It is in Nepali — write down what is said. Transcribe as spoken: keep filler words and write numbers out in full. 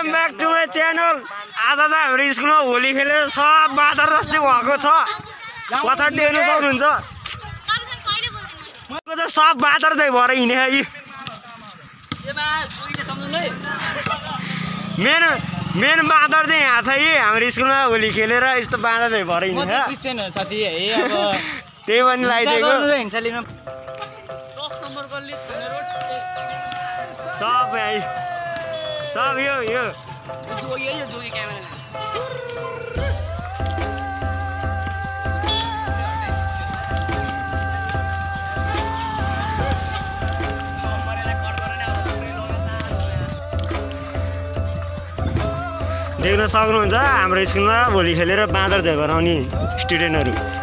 Welcome back to my channel. आज चाहिँ हाम्रो स्कुलमा होली खेलेर सब बादर जस्तै भएको छ। पछाडि हेर्नु सक्नुहुन्छ सब बादर चाहिँ भएर हिँडे यी मेन मेन बादर चाहिँ यहाँ छ यी हाम्रो स्कुलमा होली खेलेर यस्तो बादर चाहिँ भएर हिँड्छ। त्यही पनि लगाइदिएको सब यही सब यो यो देख्न सक्नुहुन्छ हाम्रो स्कुलमा होली खेलेर बाँदर झै बनाउने स्टुडेन्टहरू।